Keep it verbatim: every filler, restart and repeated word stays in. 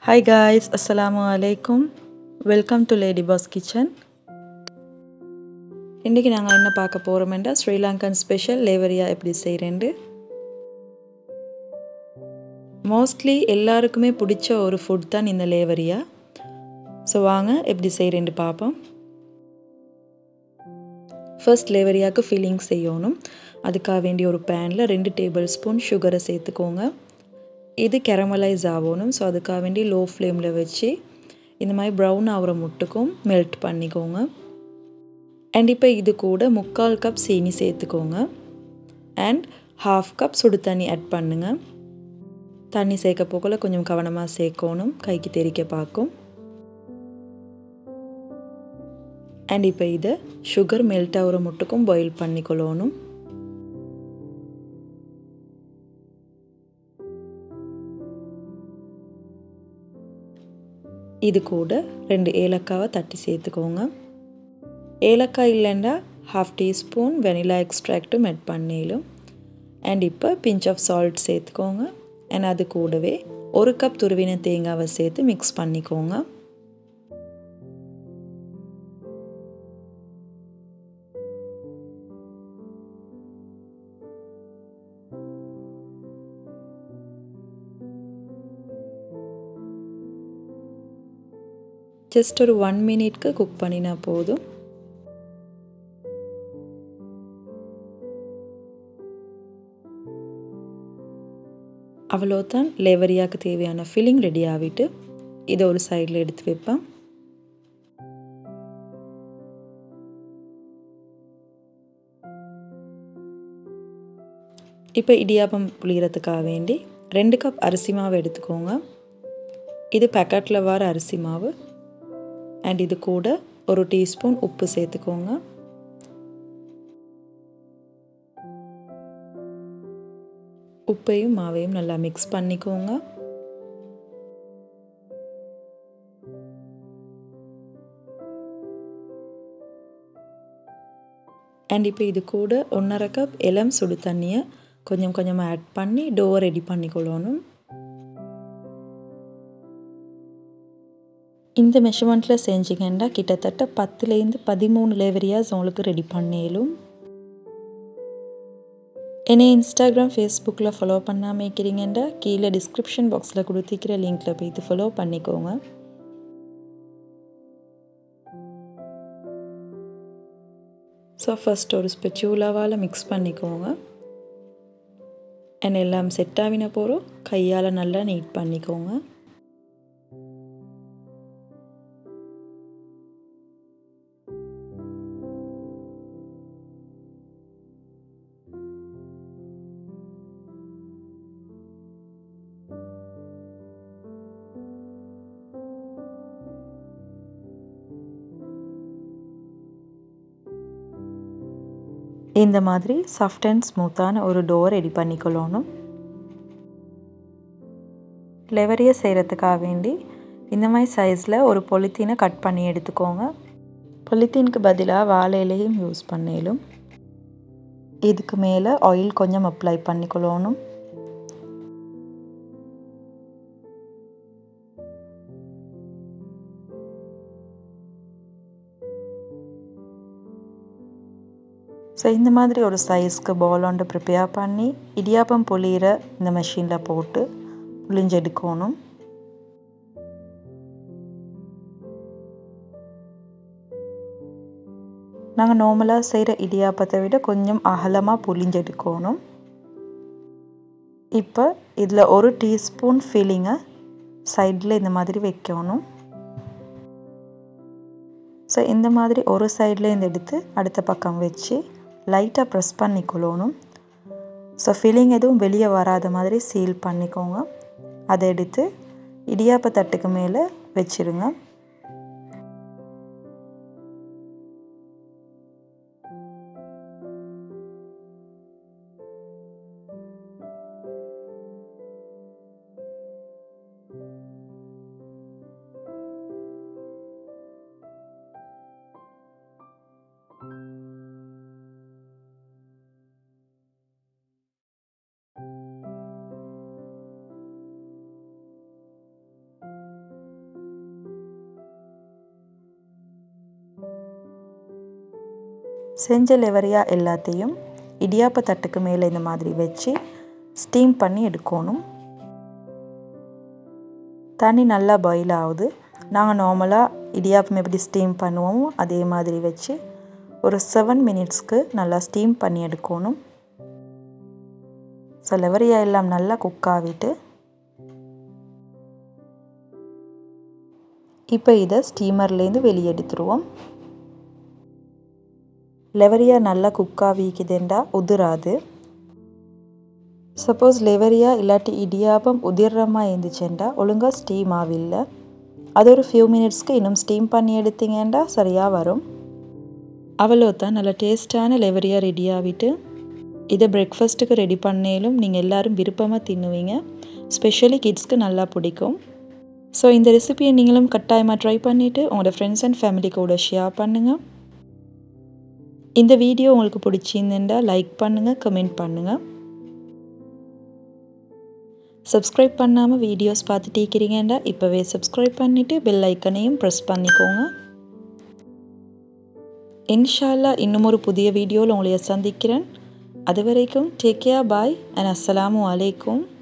Hi guys, Assalamu alaikum. Welcome to Lady Boss Kitchen. இன்னைக்கு நாங்க என்ன பார்க்க போறோம்னா Srilankan special Lavariya எப்படி செய்றேன்னு. Mostly எல்லாருக்குமே பிடிச்ச ஒரு ஃபுட் தான் இந்த Lavariya. சோ வாங்க எப்படி செய்றேன்னு பாப்போம். First Lavariyaக்கு ஃபில்லிங் செய்யணும். அதுக்காக வேண்டிய ஒரு panல two டேபிள்ஸ்பூன் சுகரை சேர்த்துக்கோங்க. இது கேரமலைஸ் ஆகணும். சோ அதுக்காக வேண்டி லோ ஃப்ளேம்ல வச்சு இந்த மாதிரி brown ஆவற முட்டுக்கும் மெல்ட் பண்ணிக்கோங்க. and இப்போ இது கூட முக்கால் கப் சீனி சேர்த்துக்கோங்க. and half கப் சுடு தண்ணி ஆட் பண்ணுங்க. தண்ணி சேர்க்க போகல கொஞ்சம் கவனமா சேர்க்கணும். கைக்கு தெறிக்க பாக்கும். and இப்போ இத sugar மெல்ட் ஆவற முட்டுக்கும் பாயில் பண்ணிக்கொள்ளணும். இது கூட ரெண்டு ஏலக்காவை தட்டி சேர்த்துக்கோங்க. ஏலக்காய் இல்லைன்னா half teaspoon vanilla extract add பண்ணிடலாம். and இப்போ pinch of salt சேர்த்துக்கோங்க. and அது கூடவே ஒரு கப் துருவின தேங்காவை சேர்த்து மிக்ஸ் பண்ணிக்கோங்க. ஜஸ்ட் ஒரு one மினிட்க்கு குக் பண்ணினா போதும். அவ்வளவுதான் லேவரியாக்கு தேவையான ஃபில்லிங் ரெடி ஆகிட்டு இதை ஒரு சைடில் எடுத்து வைப்பேன். இப்போ இடியாப்பம் புளியறதுக்காக வேண்டி ரெண்டு கப் அரிசி மாவு எடுத்துக்கோங்க. இது பேக்கெட்டில் வர அரிசி மாவு. and இது கூட ஒரு டீஸ்பூன் உப்பு சேர்த்துக்கோங்க. உப்பையும் மாவையும் நல்லா மிக்ஸ் பண்ணிக்கோங்க. and இப்போ இது கூட ஒன்றரை கப் இளம் சுடு தண்ணியை கொஞ்சம் கொஞ்சமாக ஆட் பண்ணி டோ ரெடி பண்ணிக்கொள்ளணும். இந்த மெஷர்மெண்ட்டில் செஞ்சிங்கன்னா கிட்டத்தட்ட பத்துலேருந்து பதிமூணு லேவரியாஸ் உங்களுக்கு ரெடி பண்ணிடலும். என்னை இன்ஸ்டாகிராம் ஃபேஸ்புக்கில் ஃபாலோ பண்ணாமல் இருக்கிறீங்கன்னா கீழே டிஸ்கிரிப்ஷன் பாக்ஸில் கொடுத்திருக்கிற லிங்க்கில் போய்த்து ஃபாலோ பண்ணிக்கோங்க. ஸோ ஃபஸ்ட் ஒரு ஸ்பெச்சூலாவால் மிக்ஸ் பண்ணிக்கோங்க. அண்ட் எல்லாம் செட் ஆகின போகிறோம் கையால் நல்லா நீட் பண்ணிக்கோங்க. இந்த மாதிரி சாஃப்ட் அண்ட் ஸ்மூத்தான ஒரு டோ ரெடி பண்ணிக்கொள்ளணும். லேவரியா செய்கிறதுக்காக வேண்டி இந்த மாதிரி சைஸில் ஒரு பொலித்தீனை கட் பண்ணி எடுத்துக்கோங்க. பொலித்தீனுக்கு பதிலாக வாழை இலையும் யூஸ் பண்ணிடலும். இதுக்கு மேலே ஆயில் கொஞ்சம் அப்ளை பண்ணிக்கொள்ளணும். ஸோ இந்த மாதிரி ஒரு சைஸ்க்கு பால் ஒன்று ப்ரிப்பேர் பண்ணி இடியாப்பம் புளியிற இந்த மெஷினில் போட்டு புளிஞ்செடுக்கணும். நாங்கள் நார்மலாக செய்கிற இடியாப்பத்தை விட கொஞ்சம் அகலமாக புளிஞ்செடுக்கணும். இப்போ இதில் ஒரு டீஸ்பூன் ஃபில்லிங்கை சைடில் இந்த மாதிரி வைக்கணும். ஸோ இந்த மாதிரி ஒரு சைடில் இருந்து எடுத்து அடுத்த பக்கம் வச்சு லைட்டாக ப்ரெஸ் பண்ணிக்கொள்ளணும். ஸோ ஃபில்லிங் எதுவும் வெளியே வராத மாதிரி சீல் பண்ணிக்கோங்க. அதை எடுத்து இடியாப்ப தட்டுக்கு மேலே வச்சிருங்க. செஞ்ச லெவரியா எல்லாத்தையும் இடியாப்ப தட்டுக்கு மேலே இந்த மாதிரி வச்சு ஸ்டீம் பண்ணி எடுக்கணும். தண்ணி நல்லா பாயில் ஆகுது. நாங்கள் நார்மலாக இடியாப்பம் எப்படி ஸ்டீம் பண்ணுவோம் அதே மாதிரி வச்சு ஒரு செவன் மினிட்ஸ்க்கு நல்லா ஸ்டீம் பண்ணி எடுக்கணும். ஸோ லெவரியா எல்லாம் நல்லா குக் ஆகிட்டு இப்போ இதை ஸ்டீமர்லேருந்து வெளியே எடுத்துருவோம். லெவரியா நல்லா குக் ஆகிக்குதுண்டா உதிராது. சப்போஸ் லெவரியா இல்லாட்டி இடியாப்பம் உதிரமாக இருந்துச்சுண்டா ஒழுங்காக ஸ்டீம் ஆகவில்லை. அது ஒரு ஃபியூ மினிட்ஸ்க்கு இன்னும் ஸ்டீம் பண்ணி எடுத்தீங்கன்னா சரியாக வரும். அவ்வளோதான், நல்லா டேஸ்டான லெவரியா ரெடி ஆகிட்டு இதை பிரேக்ஃபாஸ்ட்டுக்கு ரெடி பண்ணேலும் நீங்கள் எல்லோரும் விருப்பமாக தின்னுவீங்க. ஸ்பெஷலி கிட்ஸ்க்கு நல்லா பிடிக்கும். ஸோ இந்த ரெசிபியை நீங்களும் கட்டாயமாக ட்ரை பண்ணிவிட்டு உங்களோட ஃப்ரெண்ட்ஸ் அண்ட் ஃபேமிலி கூட ஷேர் பண்ணுங்கள். இந்த வீடியோ உங்களுக்கு பிடிச்சிருந்தா லைக் பண்ணுங்கள், கமெண்ட் பண்ணுங்கள். சப்ஸ்கிரைப் பண்ணாமல் வீடியோஸ் பார்த்துட்டு இருக்கிறீங்கன்னா இப்போவே சப்ஸ்கிரைப் பண்ணிவிட்டு பெல் ஐக்கனையும் ப்ரெஸ் பண்ணிக்கோங்க. இன்ஷா அல்லாஹ் இன்னும் ஒரு புதிய வீடியோவில் உங்களை சந்திக்கிறேன். அது வரைக்கும் டேக் கேர், பாய் அண்ட் அஸ்ஸலாமு அலைக்கும்.